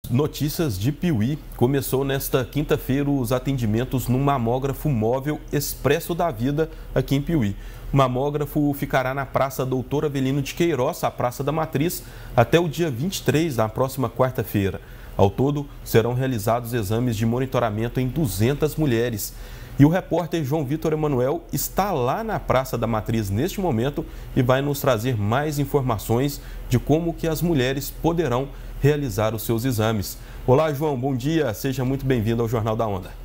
Notícias de Piuí. Começou nesta quinta-feira os atendimentos no mamógrafo móvel Expresso da Vida aqui em Piuí. O mamógrafo ficará na Praça Doutor Avelino de Queiroz, a Praça da Matriz, até o dia 23, na próxima quarta-feira. Ao todo, serão realizados exames de monitoramento em 200 mulheres. E o repórter João Vitor Emanuel está lá na Praça da Matriz neste momento e vai nos trazer mais informações de como que as mulheres poderão realizar os seus exames. Olá, João, bom dia. Seja muito bem-vindo ao Jornal da Onda.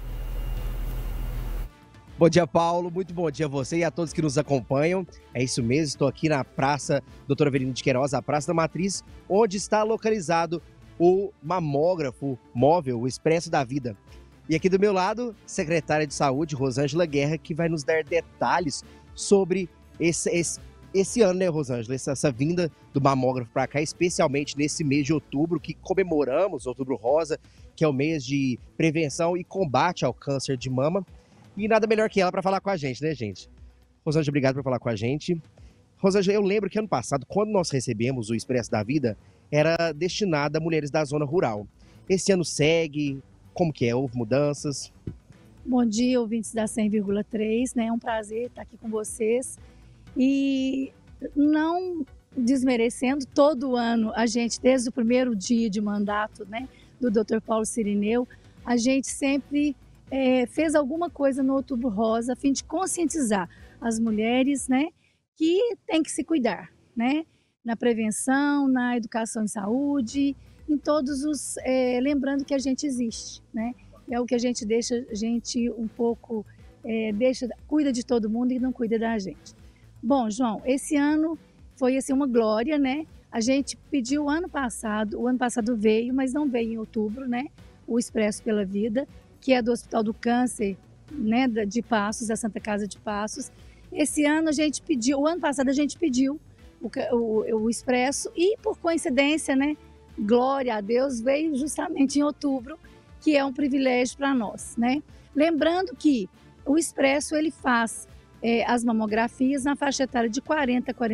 Bom dia, Paulo. Muito bom dia a você e a todos que nos acompanham. É isso mesmo, estou aqui na Praça Doutor Avelino de Queiroz, a Praça da Matriz, onde está localizado o mamógrafo móvel, o Expresso da Vida. E aqui do meu lado, secretária de Saúde, Rosângela Guerra, que vai nos dar detalhes sobre esse ano, né, Rosângela? Essa vinda do mamógrafo para cá, especialmente nesse mês de outubro, que comemoramos, Outubro Rosa, que é o mês de prevenção e combate ao câncer de mama. E nada melhor que ela para falar com a gente, né, gente? Rosângela, obrigado por falar com a gente. Rosângela, eu lembro que ano passado, quando nós recebemos o Expresso da Vida, era destinado a mulheres da zona rural. Esse ano segue? Como que é? Houve mudanças? Bom dia, ouvintes da 100,3, né? É um prazer estar aqui com vocês. E não desmerecendo, todo ano a gente, desde o primeiro dia de mandato, né, do Dr. Paulo Cirineu, a gente sempre fez alguma coisa no Outubro Rosa a fim de conscientizar as mulheres, né, que tem que se cuidar, né, na prevenção, na educação em saúde, em todos os, lembrando que a gente existe, né, é o que a gente deixa, a gente um pouco, cuida de todo mundo e não cuida da gente. Bom, João, esse ano foi assim, uma glória, né? A gente pediu o ano passado veio, mas não veio em outubro, né? O Expresso pela Vida, que é do Hospital do Câncer, né? De Passos, da Santa Casa de Passos. Esse ano a gente pediu, o ano passado a gente pediu o Expresso e, por coincidência, né? Glória a Deus, veio justamente em outubro, que é um privilégio para nós, né? Lembrando que o Expresso, ele faz as mamografias na faixa etária de 40 a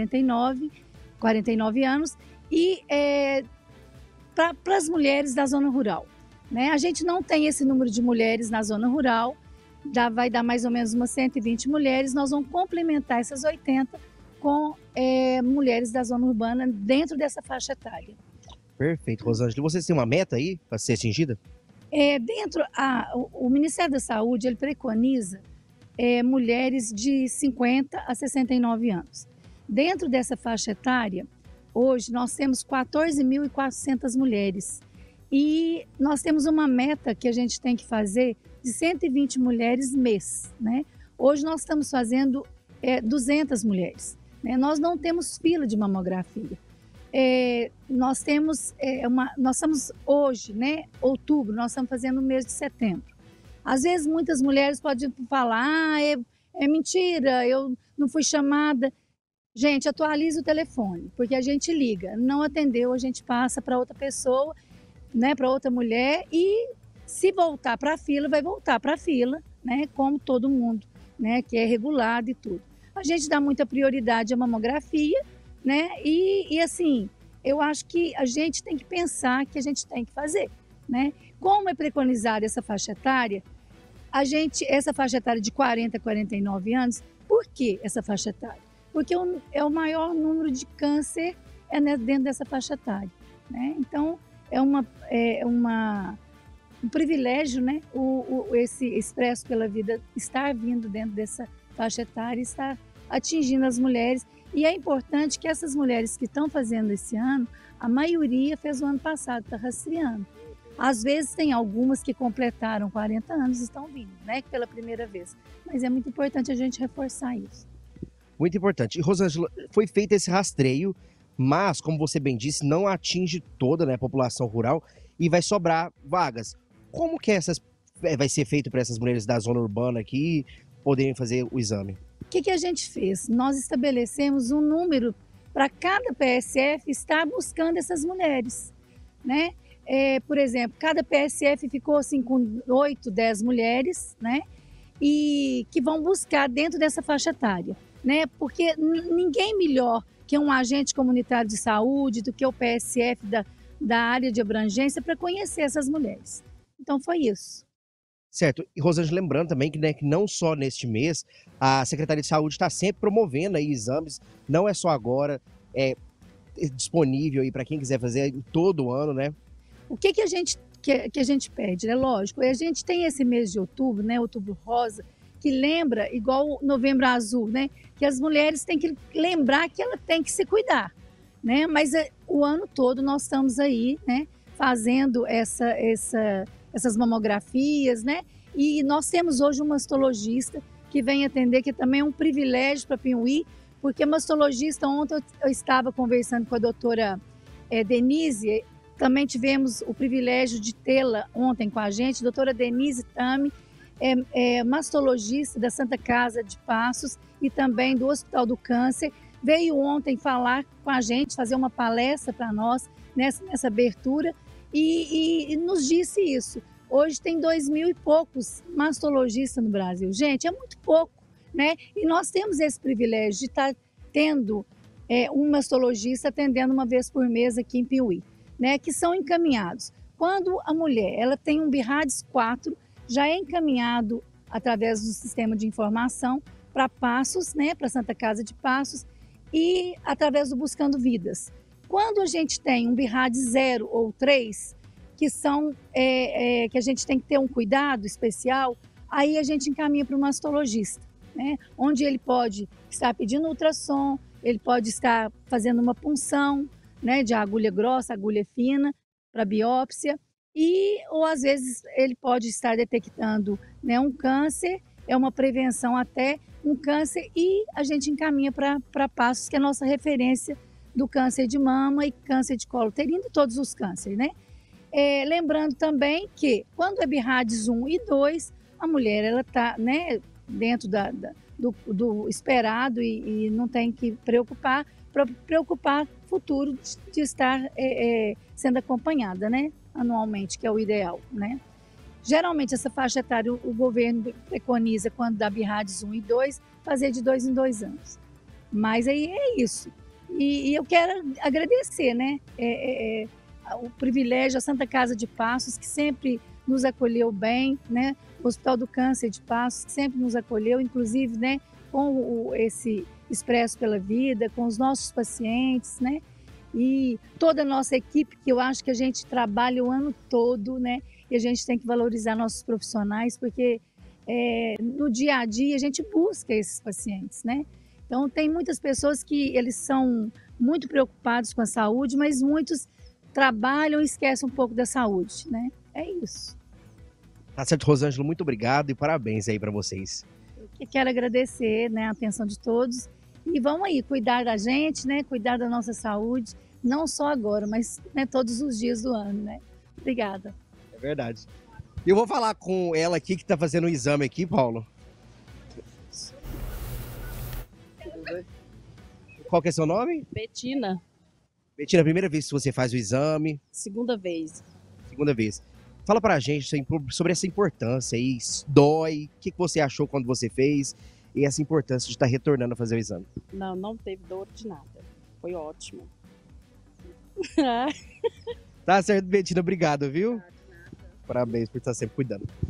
49 anos e para as mulheres da zona rural, né? A gente não tem esse número de mulheres na zona rural, vai dar mais ou menos umas 120 mulheres, nós vamos complementar essas 80 com mulheres da zona urbana dentro dessa faixa etária. Perfeito, Rosângela. Você tem uma meta aí para ser atingida? O Ministério da Saúde, ele preconiza mulheres de 50 a 69 anos. Dentro dessa faixa etária, hoje nós temos 14.400 mulheres e nós temos uma meta que a gente tem que fazer de 120 mulheres mês, né? Hoje nós estamos fazendo 200 mulheres, né? Nós não temos fila de mamografia. Nós estamos hoje, né? Outubro, nós estamos fazendo o mês de setembro. Às vezes muitas mulheres podem falar, é mentira, eu não fui chamada. Gente, atualize o telefone, porque a gente liga, não atendeu, a gente passa para outra pessoa, né, para outra mulher e se voltar para a fila, vai voltar para a fila, né, como todo mundo, né, que é regulado e tudo. A gente dá muita prioridade à mamografia, né, e assim, eu acho que a gente tem que pensar que a gente tem que fazer, né. Como é preconizada essa faixa etária, essa faixa etária de 40 a 49 anos, por que essa faixa etária? Porque é o maior número de câncer dentro dessa faixa etária, né? Então, é um privilégio, né? Esse Expresso pela Vida estar vindo dentro dessa faixa etária, estar atingindo as mulheres. E é importante que essas mulheres que estão fazendo esse ano, a maioria fez o ano passado, está rastreando. Às vezes tem algumas que completaram 40 anos e estão vindo, né, pela primeira vez. Mas é muito importante a gente reforçar isso. Muito importante. E, Rosângela, foi feito esse rastreio, mas, como você bem disse, não atinge toda, né, a população rural e vai sobrar vagas. Como que vai ser feito para essas mulheres da zona urbana aqui poderem fazer o exame? O que a gente fez? Nós estabelecemos um número para cada PSF estar buscando essas mulheres, né? Por exemplo, cada PSF ficou assim com 8, 10 mulheres, né? E que vão buscar dentro dessa faixa etária, né? Porque ninguém melhor que um agente comunitário de saúde, do que o PSF da área de abrangência para conhecer essas mulheres. Então foi isso. Certo. E Rosângela, lembrando também que, né, que não só neste mês, a Secretaria de Saúde está sempre promovendo aí exames, não é só agora, é disponível aí para quem quiser fazer todo ano, né? O que a gente pede, né? Lógico, a gente tem esse mês de outubro, né? Outubro rosa, que lembra, igual Novembro Azul, né? Que as mulheres têm que lembrar que ela tem que se cuidar, né? Mas o ano todo nós estamos aí, né? Fazendo essas mamografias, né? E nós temos hoje um mastologista que vem atender, que também é um privilégio para Pinhuí, porque mastologista, ontem eu estava conversando com a doutora Denise, também tivemos o privilégio de tê-la ontem com a gente, doutora Denise Tami, mastologista da Santa Casa de Passos e também do Hospital do Câncer, veio ontem falar com a gente, fazer uma palestra para nós nessa abertura e nos disse isso. Hoje tem 2.000 e poucos mastologistas no Brasil. Gente, é muito pouco, né? E nós temos esse privilégio de estar tendo um mastologista atendendo uma vez por mês aqui em Piuí, né? Que são encaminhados. Quando a mulher ela tem um BIRADS 4, já é encaminhado através do sistema de informação para Passos, né? Para Santa Casa de Passos e através do Buscando Vidas. Quando a gente tem um BIRADS 0 ou 3, que são que a gente tem que ter um cuidado especial, aí a gente encaminha para o mastologista, né? Onde ele pode estar pedindo ultrassom, ele pode estar fazendo uma punção, né, de agulha grossa, agulha fina, para biópsia, ou às vezes ele pode estar detectando, né, um câncer, é uma prevenção até um câncer, e a gente encaminha para Passos, que é a nossa referência do câncer de mama e câncer de colo uterino e todos os cânceres, né? Lembrando também que quando é BIRADS 1 e 2, a mulher ela está, né, dentro do esperado e não tem que preocupar futuro de estar sendo acompanhada, né, anualmente, que é o ideal, né? Geralmente essa faixa etária o governo preconiza, quando dá BIRADS 1 e 2, fazer de 2 em 2 anos. Mas aí é isso. E eu quero agradecer, né, o privilégio, a Santa Casa de Passos, que sempre nos acolheu bem, né? O Hospital do Câncer de Passos, que sempre nos acolheu, inclusive, né, com esse Expresso pela Vida, com os nossos pacientes, né? E toda a nossa equipe, que eu acho que a gente trabalha o ano todo, né? E a gente tem que valorizar nossos profissionais, porque no dia a dia a gente busca esses pacientes, né? Então, tem muitas pessoas que eles são muito preocupados com a saúde, mas muitos trabalham e esquecem um pouco da saúde, né? É isso. Tá certo, Rosângela, muito obrigado e parabéns aí para vocês. Eu quero agradecer, né, a atenção de todos e vamos aí cuidar da gente, né? Cuidar da nossa saúde, não só agora, mas, né, todos os dias do ano, né? Obrigada. É verdade. Eu vou falar com ela aqui que tá fazendo o exame aqui, Paulo. Qual que é seu nome? Betina. Betina, primeira vez que você faz o exame? Segunda vez. Segunda vez. Fala pra gente sobre essa importância aí, dói, o que você achou quando você fez e essa importância de estar retornando a fazer o exame. Não teve dor de nada. Foi ótimo. Tá certo, Betina, obrigado, viu? Parabéns por estar sempre cuidando.